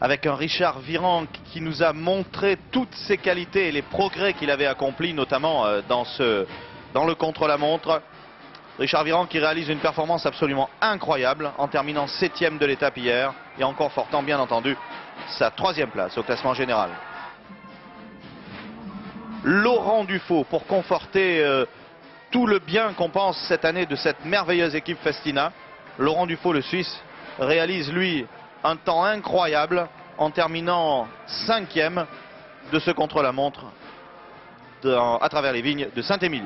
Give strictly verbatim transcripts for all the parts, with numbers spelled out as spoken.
avec un Richard Virenque qui nous a montré toutes ses qualités et les progrès qu'il avait accomplis, notamment dans, ce, dans le contre-la-montre. Richard Virenque qui réalise une performance absolument incroyable en terminant septième de l'étape hier et en confortant bien entendu sa troisième place au classement général. Laurent Dufaux pour conforter euh, tout le bien qu'on pense cette année de cette merveilleuse équipe Festina. Laurent Dufaux, le Suisse, réalise lui un temps incroyable en terminant cinquième de ce contre-la-montre à travers les vignes de Saint-Émilion.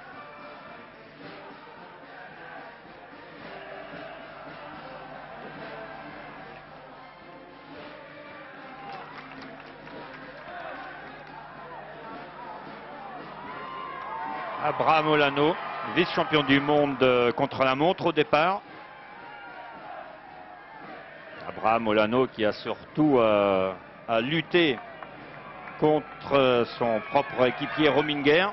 Abraham Olano, vice-champion du monde contre la montre au départ. Abraham Olano qui a surtout euh, à lutter contre son propre équipier Rominger.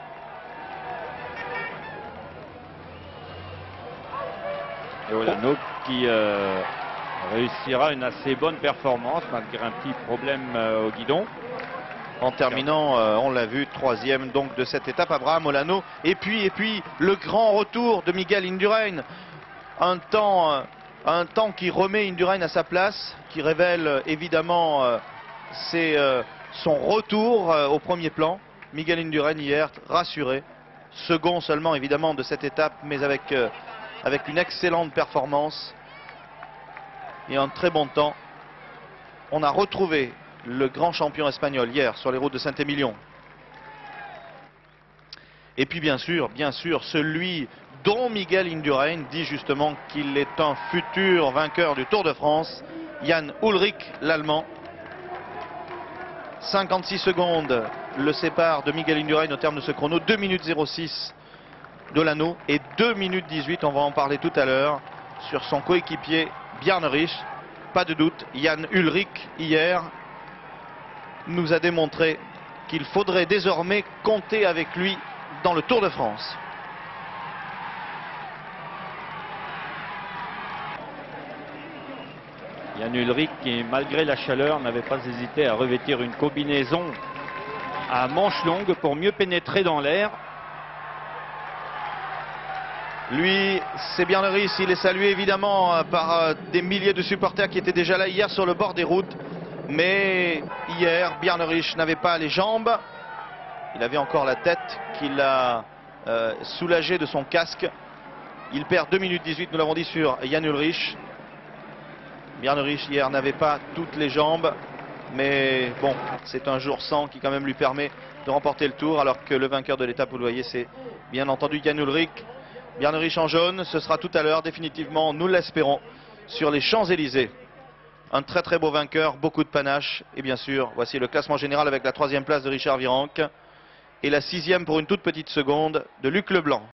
Et Olano qui euh, réussira une assez bonne performance malgré un petit problème euh, au guidon. En terminant, euh, on l'a vu, troisième donc de cette étape, Abraham Olano. Et puis, et puis le grand retour de Miguel Indurain. Un temps, euh, un temps qui remet Indurain à sa place, qui révèle euh, évidemment euh, ses, euh, son retour euh, au premier plan. Miguel Indurain hier, rassuré. Second seulement évidemment de cette étape, mais avec, euh, avec une excellente performance et un très bon temps. On a retrouvé le grand champion espagnol hier sur les routes de Saint-Émilion. Et puis bien sûr, bien sûr, celui dont Miguel Indurain dit justement qu'il est un futur vainqueur du Tour de France, Jan Ullrich, l'Allemand. cinquante-six secondes le sépare de Miguel Indurain au terme de ce chrono, deux minutes zéro six d'Olano et deux minutes dix-huit, on va en parler tout à l'heure, sur son coéquipier Bjarne Risch. Pas de doute, Jan Ullrich hier nous a démontré qu'il faudrait désormais compter avec lui dans le Tour de France. Jan Ullrich qui, malgré la chaleur, n'avait pas hésité à revêtir une combinaison à manches longues pour mieux pénétrer dans l'air. Lui, c'est Bjarne Risch, il est salué évidemment par des milliers de supporters qui étaient déjà là hier sur le bord des routes. Mais hier, Bjarne Risch n'avait pas les jambes. Il avait encore la tête qu'il a euh, soulagée de son casque. Il perd deux minutes dix-huit, nous l'avons dit, sur Jan Ullrich. Bjarne Risch hier n'avait pas toutes les jambes. Mais bon, c'est un jour sans qui quand même lui permet de remporter le Tour. Alors que le vainqueur de l'étape, vous le voyez, c'est bien entendu Jan Ullrich. Bjarne Risch en jaune, ce sera tout à l'heure définitivement, nous l'espérons, sur les Champs-Élysées. Un très très beau vainqueur, beaucoup de panache. Et bien sûr, voici le classement général avec la troisième place de Richard Virenque et la sixième pour une toute petite seconde de Luc Leblanc.